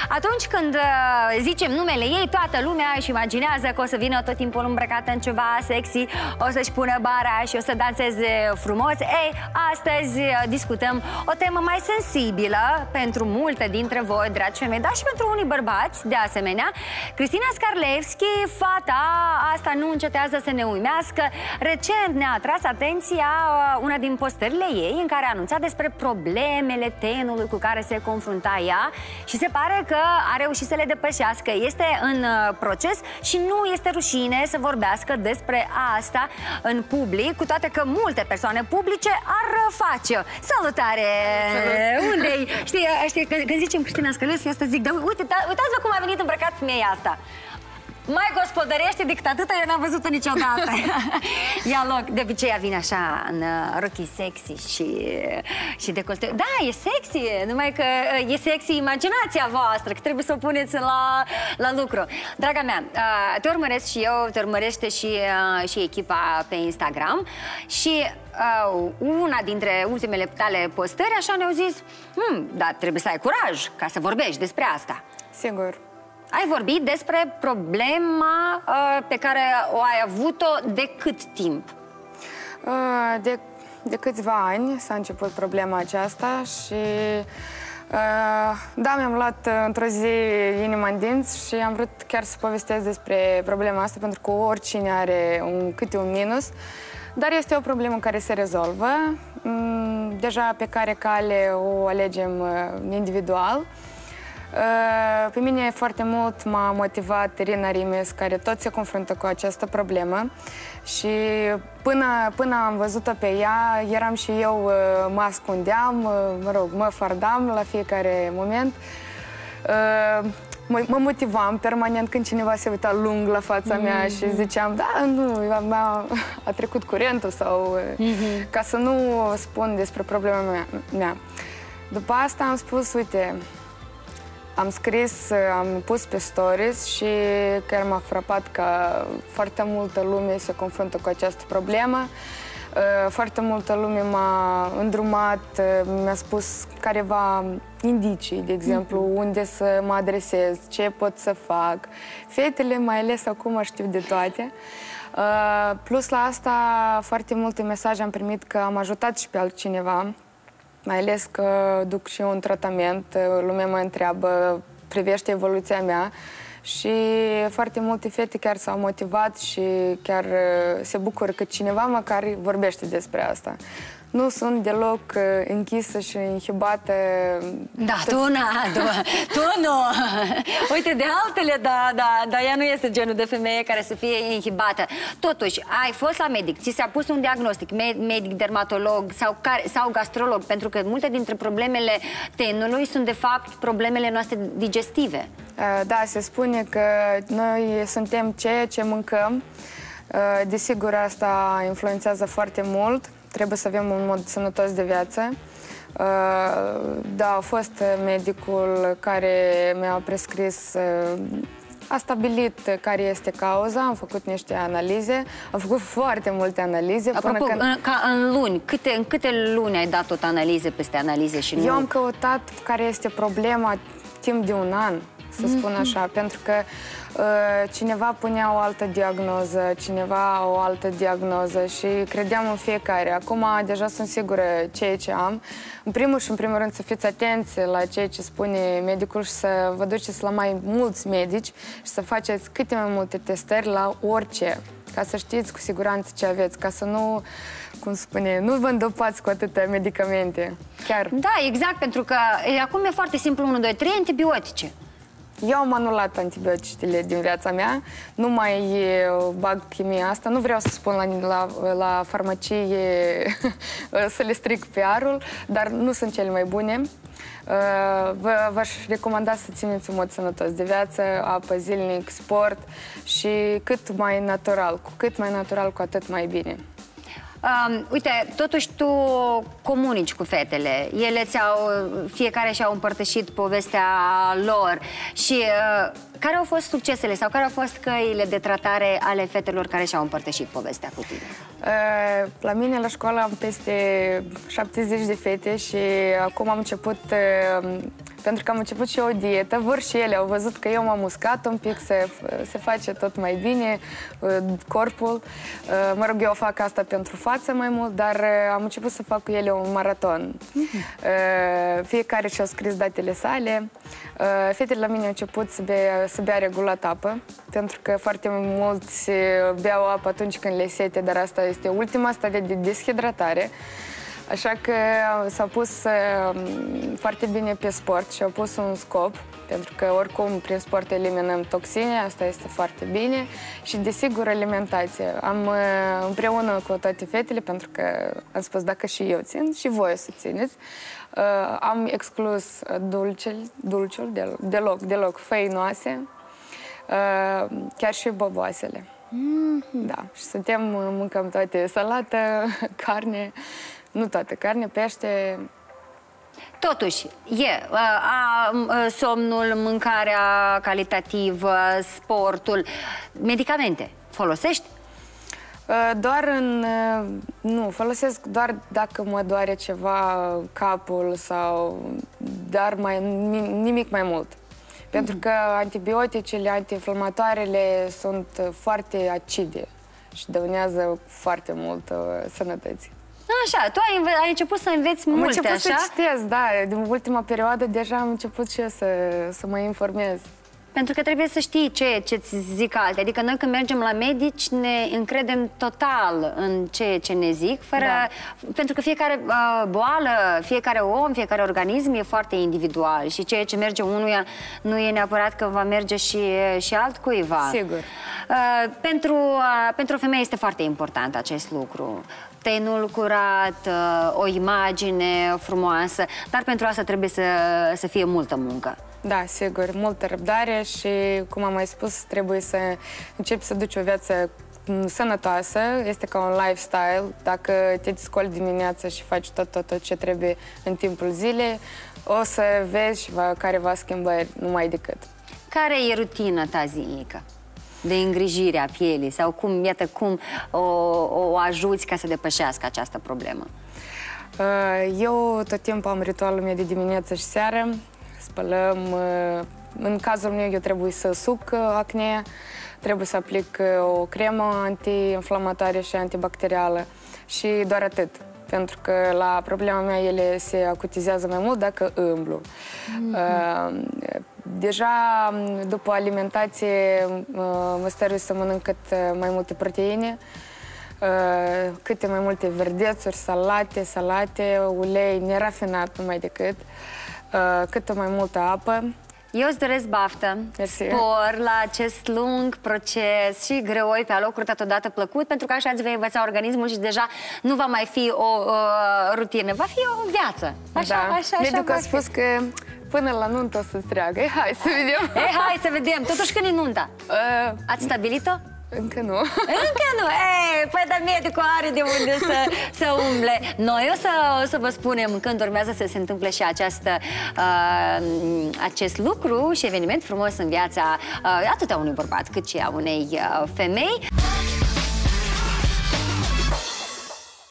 Atunci când zicem numele ei, toată lumea își imaginează că o să vină tot timpul îmbrăcată în ceva sexy, o să-și pună bara și o să danseze frumos. Ei, astăzi discutăm o temă mai sensibilă pentru multe dintre voi, dragi femei, dar și pentru unii bărbați, de asemenea. Cristina Scarlevski, fata asta nu încetează să ne uimească. Recent ne-a atras atenția una din postările ei în care a anunțat despre problemele tenului cu care se confrunta ea și se pare că a reușit să le depășească. Este în proces și nu este rușine să vorbească despre asta în public, cu toate că multe persoane publice ar face. Salutare! Unde-i? Știi, când zicem Cristina Scarlevski, asta zic, dar uitați-vă cum a venit îmbrăcat femeia asta. Mai gospodărește decât atâta, eu n-am văzut-o niciodată. Ia loc, de obicei ea vine așa în rochii sexy și decolte. Da, e sexy, numai că e sexy imaginația voastră, că trebuie să o puneți la lucru. Draga mea, te urmăresc și eu, te urmărește și echipa pe Instagram și una dintre ultimele tale postări așa ne-au zis, dar trebuie să ai curaj ca să vorbești despre asta. Sigur. Ai vorbit despre problema pe care o ai avut-o de cât timp? De câțiva ani s-a început problema aceasta și da, mi-am luat într-o zi inima în dinți și am vrut chiar să povestesc despre problema asta, pentru că oricine are câte un minus, dar este o problemă care se rezolvă, deja pe care cale o alegem individual. Pe mine foarte mult m-a motivat Irina Rimes, care tot se confruntă cu această problemă și până am văzut-o pe ea, eram și eu, mă ascundeam, mă rog, mă fardam la fiecare moment. Mă motivam permanent când cineva se uita lung la fața mea și ziceam, da, nu, a trecut curentul sau ca să nu spun despre problema mea. După asta am spus, uite, am scris, am pus pe stories și chiar m-a frapat că foarte multă lume se confruntă cu această problemă. Foarte multă lume m-a îndrumat, mi-a spus careva indicii, de exemplu, unde să mă adresez, ce pot să fac. Fetele, mai ales acum, știu de toate. Plus la asta, foarte multe mesaje am primit că am ajutat și pe altcineva. Mai ales că duc și eu un tratament, lumea mă întreabă, privește evoluția mea și foarte multe fete chiar s-au motivat și chiar se bucură că cineva măcar vorbește despre asta. Nu sunt deloc închisă și inhibată. Da, tu nu! Uite, de altele, dar ea nu este genul de femeie care să fie inhibată. Totuși, ai fost la medic, ți s-a pus un diagnostic, medic, dermatolog sau gastrolog, pentru că multe dintre problemele tenului sunt, de fapt, problemele noastre digestive. Da, se spune că noi suntem ceea ce mâncăm. Desigur, asta influențează foarte mult. Trebuie să avem un mod sănătos de viață. Da, a fost medicul care mi-a prescris, a stabilit care este cauza, am făcut niște analize, am făcut foarte multe analize. Apropo, în luni, în câte luni ai dat tot analize peste analize și nu? Eu am căutat care este problema timp de un an, să spun așa, pentru că cineva punea o altă diagnoză, cineva o altă diagnoză și credeam în fiecare. Acum deja sunt sigură ceea ce am. În primul și în primul rând să fiți atenți la ceea ce spune medicul și să vă duceți la mai mulți medici și să faceți câte mai multe testări la orice, ca să știți cu siguranță ce aveți, ca să nu, cum spune, nu vă îndopați cu atâtea medicamente. Chiar. Da, exact, pentru că acum e foarte simplu, 1, 2, 3 antibiotice. Eu am anulat antibioticele din viața mea, nu mai bag chimia asta, nu vreau să spun la farmacie să le stric PR-ul, dar nu sunt cele mai bune. V-aș recomanda să țineți un mod sănătos de viață, apă zilnic, sport și cât mai natural, cu cât mai natural, cu atât mai bine. Uite, totuși tu comunici cu fetele. Ele fiecare și-au împărtășit povestea lor. Și care au fost succesele sau care au fost căile de tratare ale fetelor care și-au împărtășit povestea cu tine? La mine la școală am peste 70 de fete și acum am început pentru că am început și eu o dietă, vor și ele, au văzut că eu m-am uscat un pic, se face tot mai bine corpul. Mă rog, eu fac asta pentru față mai mult, dar am început să fac cu ele un maraton. Fiecare și-a scris datele sale. Fetele la mine au început să bea regulat apă, pentru că foarte mulți beau apă atunci când le sete, dar asta este ultima stadie de deshidratare. Așa că s-au pus foarte bine pe sport și au pus un scop, pentru că oricum prin sport eliminăm toxine, asta este foarte bine, și desigur alimentație. Am împreună cu toate fetele, pentru că am spus dacă și eu țin, și voi o să țineți, am exclus dulciul deloc, făinoase, chiar și boboasele. Da, și mâncăm toate, salată, carne, nu toate, carne, pește. Totuși, somnul, mâncarea calitativă, sportul, medicamente, folosești? Nu, folosesc doar dacă mă doare ceva capul sau, dar nimic mai mult. Pentru că antibioticele, antiinflamatoarele sunt foarte acide și dăunează foarte mult sănătății. Așa, tu ai început să înveți multe, așa? Am început să citesc, da. Din ultima perioadă deja am început și eu să mă informez. Pentru că trebuie să știi ce-ți zic alte. Adică noi când mergem la medici ne încredem total în ceea ce ne zic, pentru că fiecare boală, fiecare om, fiecare organism e foarte individual și ceea ce merge unuia nu e neapărat că va merge și altcuiva. Sigur. Pentru o femeie este foarte important acest lucru. Tenul curat, o imagine frumoasă, dar pentru asta trebuie să fie multă muncă. Da, sigur, multă răbdare și, cum am mai spus, trebuie să începi să duci o viață sănătoasă. Este ca un lifestyle. Dacă te scoli dimineața și faci tot ce trebuie în timpul zilei, o să vezi careva schimbări numai decât. Care e rutina ta zilnică de îngrijire a pielii sau cum o ajuți ca să depășească această problemă? Eu tot timpul am ritualul meu de dimineață și seară. Spălăm, în cazul meu eu trebuie să suc acne, trebuie să aplic o cremă anti-inflamatoare și antibacterială și doar atât. Pentru că la problema mea ele se acutizează mai mult dacă îmblu. Deja după alimentație mă stărui să mănânc cât mai multe proteine, câte mai multe verdețuri, salate, ulei nerafinat numai decât, cât mai multă apă. Eu îți doresc baftă, spor la acest lung proces și greoi pe alocuri totodată plăcut, pentru că așa îți vei învăța organismul și deja nu va mai fi o rutină, va fi o viață. Așa. Medicul a spus că până la nuntă o să-ți treagă. Hai să vedem. Hai să vedem. Totuși, când e nunta? Ați stabilit-o? Încă nu. Încă nu? Păi dar medicul are de unde să umble. Noi o să vă spunem când urmează să se întâmple și acest lucru și eveniment frumos în viața atât a unui bărbat cât și a unei femei.